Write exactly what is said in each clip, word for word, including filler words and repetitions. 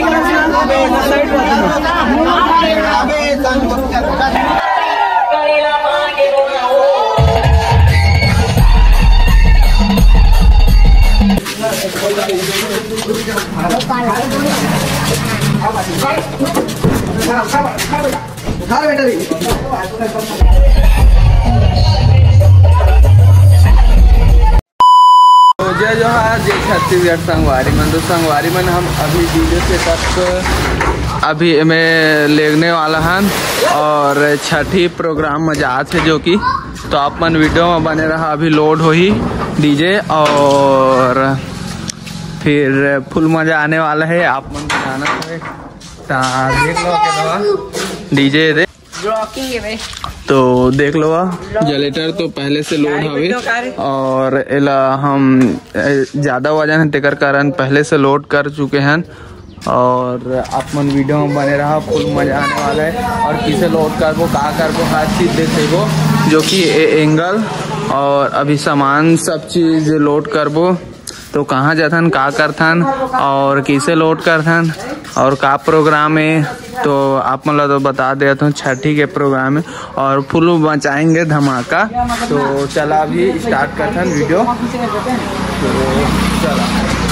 जय जोहार जय छत्तीसगढ़ संगवारी मन। तो संगवारी मन हम अभी वीडियो से तक अभी में लेने वाला हन और छठी प्रोग्राम मजात है जो कि तो आप मन वीडियो में बने रहा। अभी लोड हो ही डीजे और फिर फुल मजा आने वाला है। आप मन को जाना है देख लो के डीजे दे तो देख लो जनरेटर तो पहले से लोड हवे और एला हम ज़्यादा वजन है तेकर कारण पहले से लोड कर चुके हैं और आप मन वीडियो में बने रहा। फुल मजा आने वाला है और किसे लोड करबो का करबो हर चीज़ देखेबो जो कि एंगल और अभी सामान सब चीज़ लोड करबो तो कहाँ जाथन का करथन और किसे लोड करथन और का प्रोग्राम है तो आप मतलब तो बता देता हूँ छठी के प्रोग्राम है और फुल मचाएंगे धमाका। तो चला अभी स्टार्ट करते हैं वीडियो। तो चला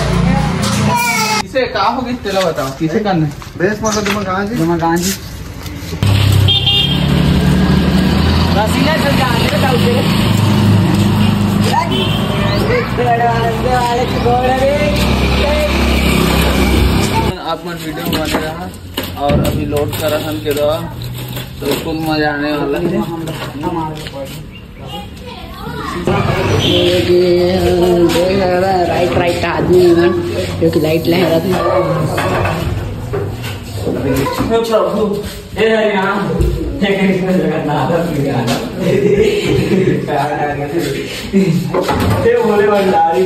किसे का होगी चलो बताओ किसे करना है बेस मतलब तुम कहाँ जी तुम कहाँ जी रसीला चल जा आप मन वीडियो बने रहा और अभी लोड करा हम के दवा तो फुल मजा आने वाला है। राइट राइट आदमी जो कि लाइट लहरा था प्रभु हे हरिराम हे कृष्ण जगन्नाथ हे भोले भंडारी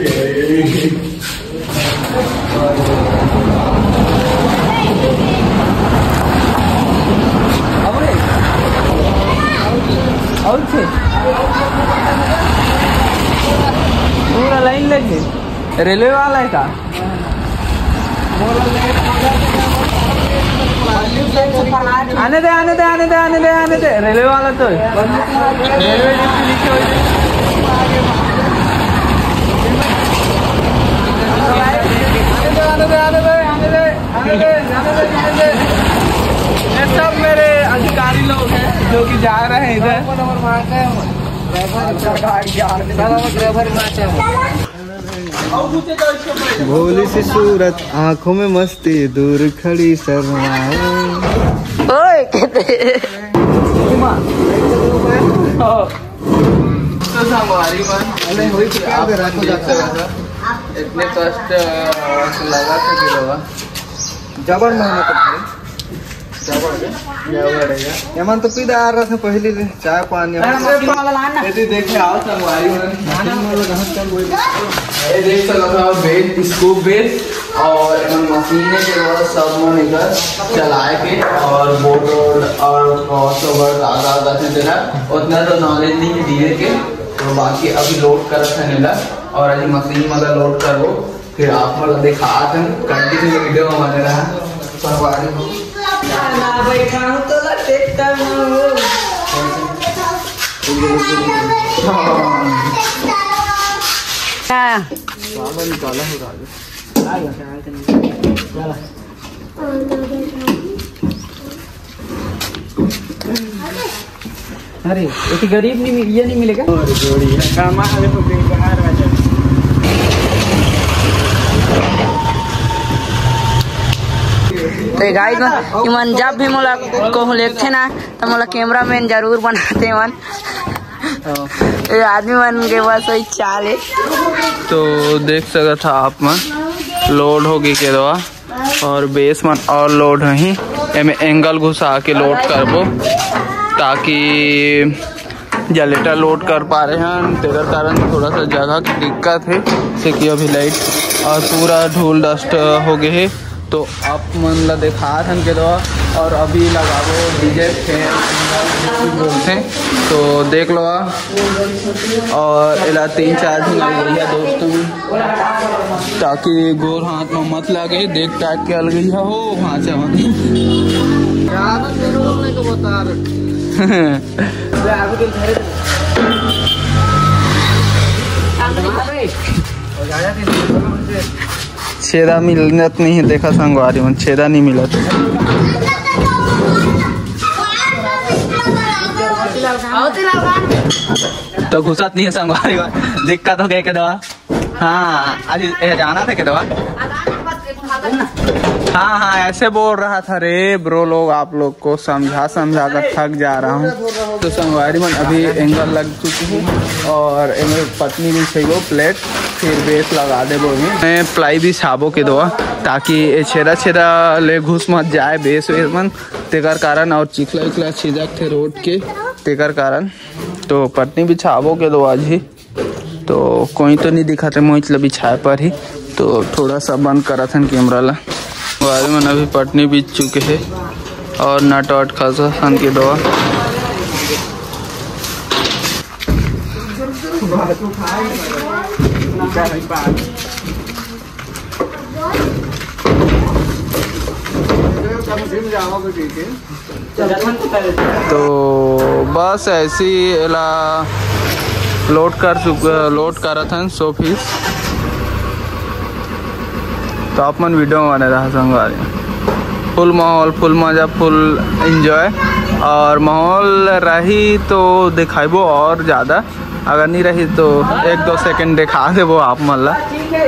और थे पूरा लाइन लगे रेलवे वाला है का आने दे आने दे आने दे आने दे आने दे रेलवे वाला तो रेलवे लिखे हुए आने दे आने दे आने दे आने दे आने दे आने दे ये सब मेरे अधिकारी लोग हैं जो कि जा रहे हैं इधर। भोली सी सूरत आंखों में मस्ती दूर खड़ी शर्माए ओए कहते तो हमारी इतने कष्ट लगा था जबर मेहनत एमन तो पीदा आ रहा था पहले चाय पानी देखे आओ संगवारी देख सकता बेस स्कूप बेस और मशीन के बाद सब मन इधर चलाए के और बोर्ड रोड और उतना तो नॉलेज नहीं है धीरे के तो बाकी अभी लोड कर और अभी मशीन मतलब लोड करो फिर आप मतलब दिखा कंटिन्यू वीडियो में बने रहा संगवारी बैठा हूँ तो निकाला हो रहा अरे एक गरीब नहीं ये नहीं मिलेगा तो गाइस मन जब भी मोला कहूँ लेते ना तो मोला कैमरा मैन जरूर बनाते मन आदमी मन के पास वही चाल है। तो देख सकता था आप मन लोड होगी के दवा और बेस मन और लोड ही एमे एंगल घुसा के लोड करबो ताकि जनरेटर लोड कर पा रहे हैं तेरे कारण थोड़ा सा जगह की दिक्कत है जैसे कि अभी लाइट और पूरा धूल डस्ट हो गए है तो आप मन ला देखा थन के दो और अभी लगाबो डीजे बोलते हैं तो देख लो। और इला तीन चार दिन लग दोस्तों में ताकि गोर हाथ में मत लगे, देख टाट के अलग हो वहाँ से छेदा मिलत नहीं है, देखा संगवारी में छेदा नहीं मिलत। तो घुसत नहीं है संगवारी में, दिक्कत हो गई के दवा। हाँ आज जाना था के दवा। हाँ हाँ ऐसे बोल रहा था रे ब्रो लोग, आप लोग को समझा समझा कर थक जा रहा हूँ। तो संगवारी में अभी एंगल लग चुकी है और एंगल पत्नी भी चाहिए प्लेट, फिर बेस लगा दे वो मैं प्लाई भी छाबो के दो ताकि छेदा छेदा ले घुस मत जाए बेस वेस मन तेकर कारण, और चिखला उखला छिदक थे रोड के तेकर कारण। तो पत्नी भी छाबो के दो आज ही, तो कोई तो नहीं दिखाते मोहित लबी छाए पर ही, तो थोड़ा सा बंद करा था कैमरा ला। वाले में अभी पटनी बीत चुके हैं और नट वट खासा सन की दवा। तो बस ऐसी एला लोड कर चुका लोड करा था सौ फीस। तो आप मन वीडियो में बने रहा संगवारी, फुल माहौल फुल मजा फुल एंजॉय, और माहौल रही तो दिखाइबो और ज़्यादा, अगर नहीं रही तो एक दो सेकंड दिखा देबो आप मन ला।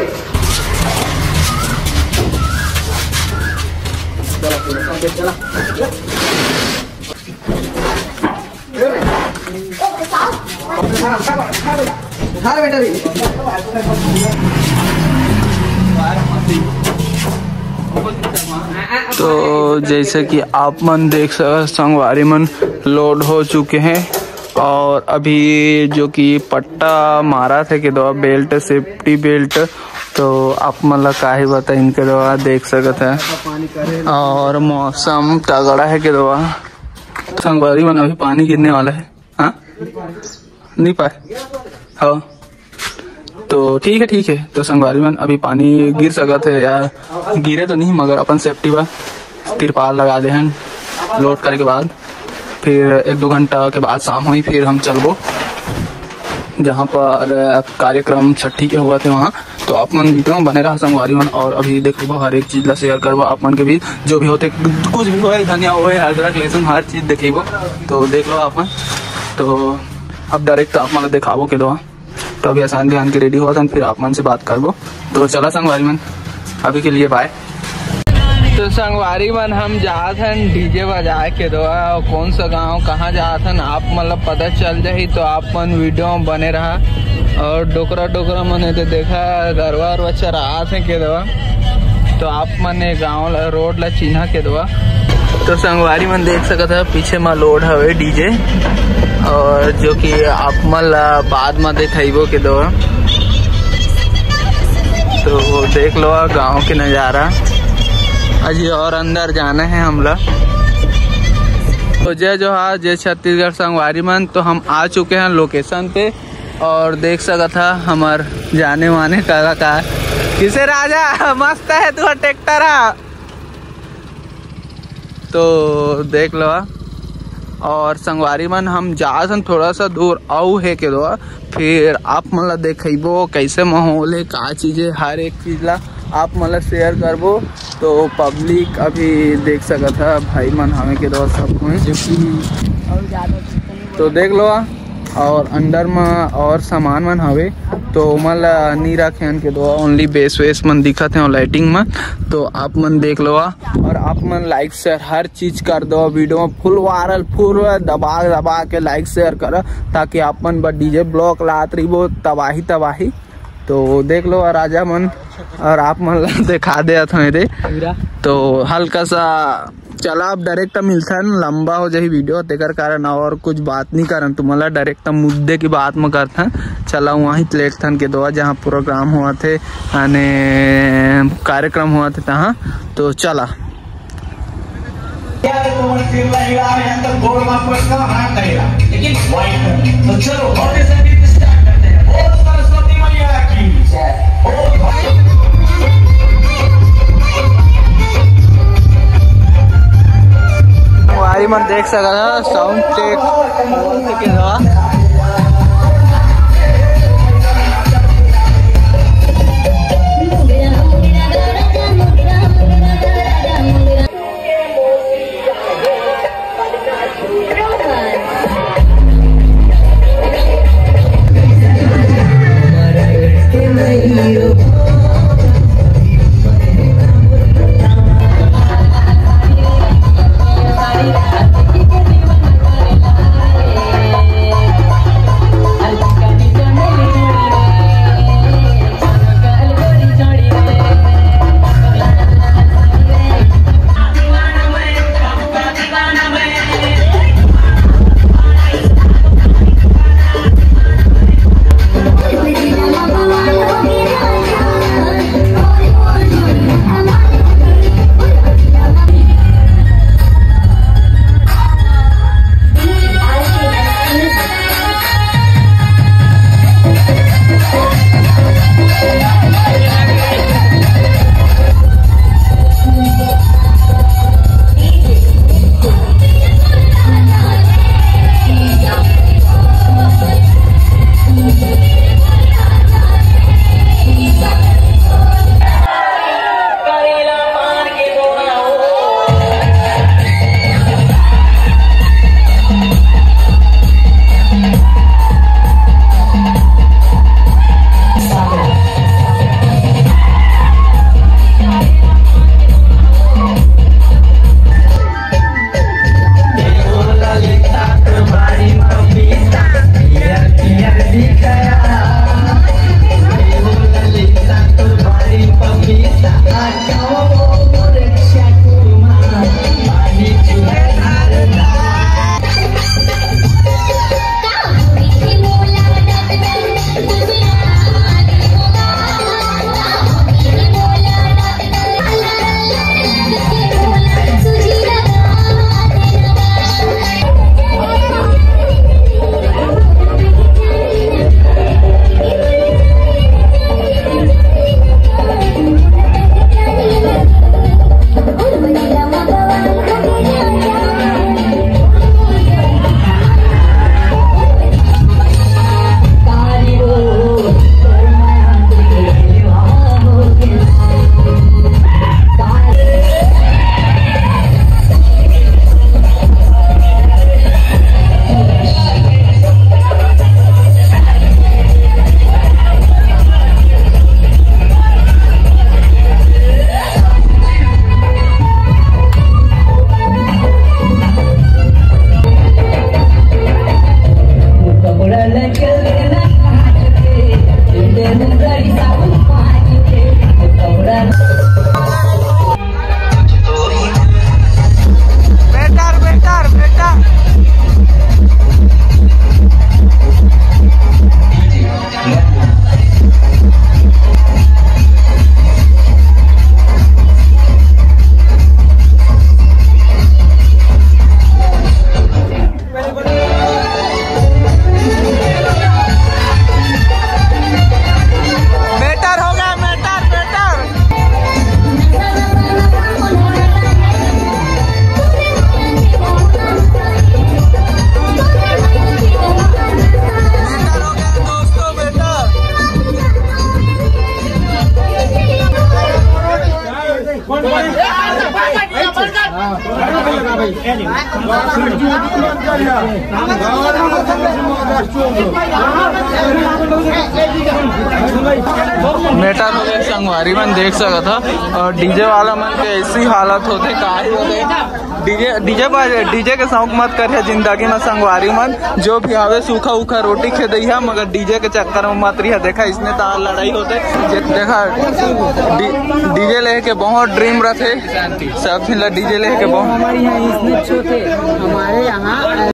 तो जैसे कि आप मन देख सकते संगवारी मन लोड हो चुके हैं, और अभी जो कि पट्टा मारा थे के दवा बेल्ट सेफ्टी बेल्ट, तो आप मन ला का ही बता इनके दवा देख सकते हैं। और मौसम तगड़ा है के दवा संगवारी मन अभी पानी गिरने वाला है। हाँ नहीं पाए हाँ तो ठीक है ठीक है। तो संगवारी मन अभी पानी गिर सकते है या गिरे तो नहीं, मगर अपन सेफ्टी बा तिरपाल लगा दे हैं लोड करे के बाद, फिर एक दो घंटा के बाद शाम हुई फिर हम चलबो जहाँ पर कार्यक्रम छठी के हुआ थे वहाँ। तो आप मन वीडियो में बने रहा संगवारी मन, और अभी देखो हर एक चीज ला शेयर करबो आप मन के भी, जो भी होते कुछ भी हो धनिया हो अदरक लहसुन हर चीज देखेबो, तो देख लो आप मन। तो अब डायरेक्ट आप मन दिखाबो के दो, तो अभी आसान ध्यान के रेडी हुआ था फिर आप मन से बात करबो। तो चला संगवारी मन अभी के लिए बाय। तो संगवारी मन हम जात हन डीजे बजाए के दो, कौन सा गांव कहाँ जात हन आप मतलब पता चल जाही, तो आप मन वीडियो में बने रहा। और डोकरा डोकरा मन तो देखा गरवा वरवा चरात है के दो, तो आप मन गाँव रोड ला चिन्हा के दो। तो संगवारी मन देख सकते है पीछे में लोड हवे डीजे, और जो कि आप मन बाद में दिखाइबो के दो। तो देख लो गांव के नज़ारा, अजी और अंदर जाना है हमला। तो जय जोहार जय छत्तीसगढ़ संगवारी मन, तो हम आ चुके हैं लोकेशन पे, और देख सकता था हमार जाने माने का का किसे राजा मस्त है तू ट्रैक्टर। तो देख लो, और संगवारी मन हम जासन थोड़ा सा दूर आऊ है के दो, फिर आप मतलब देखो कैसे माहौल है का चीज़ है, हर एक चीज़ ला आप मतलब शेयर करबो। तो पब्लिक अभी देख सकता है भाई मन हमें के दो सब कोई, तो देख लो। और अंदर में और सामान मन हवे तो मन नहीं रखे के दो, ओनली बेस वेस मन दिखत है लाइटिंग में, तो आप मन देख लो। और आप मन लाइक शेयर हर चीज कर दो, वीडियो में फुल वायरल फुल दबा दबा के लाइक शेयर करो, ताकि आप मन डीजे ब्लॉक लात रही वो तबाही तबाही। तो देख लो राजा मन, और आप मन दिखा दे थे तो हल्का सा चला अब डायरेक्ट मिलता है, लंबा हो जाए वीडियो तेकर कारण और कुछ बात नहीं करन तुम्हारा डायरेक्ट मुद्दे की बात में करता चला वहीं प्लेटथन के दो जहाँ प्रोग्राम हुआ थे यानी कार्यक्रम हुआ थे तहाँ तो चला मन देख सका साउंड चेक के दवा भाई मेटा तो संगवारी मन देख सका था और डीजे वाला मन के ऐसी हालत होते काहे होते डीजे डीजे बाजे डीजे के शौक मत करे जिंदगी में संगवारी मन जो भी आवे सूखा उखा रोटी खे दी मगर डीजे के चक्कर में मत रही। देखा इसने तो लड़ाई होते देखा डीजे लेके बहुत ड्रीम रखे सब डीजे लेके बहुत हमारे यहाँ